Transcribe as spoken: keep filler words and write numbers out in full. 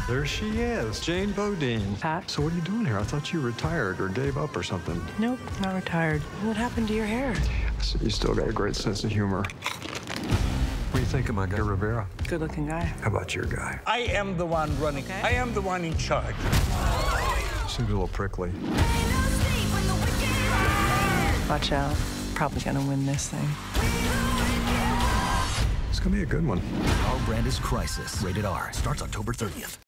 There she is, Jane Bodine. Pat? So what are you doing here? I thought you retired or gave up or something. Nope, not retired. What happened to your hair? So you still got a great sense of humor. What do you think of my guy, Rivera? Good-looking guy. How about your guy? I am the one running. Okay. I am the one in charge. Seems a little prickly. Watch out. Probably gonna win this thing. It's gonna be a good one. Our brand is Crisis. Rated R. Starts October thirtieth.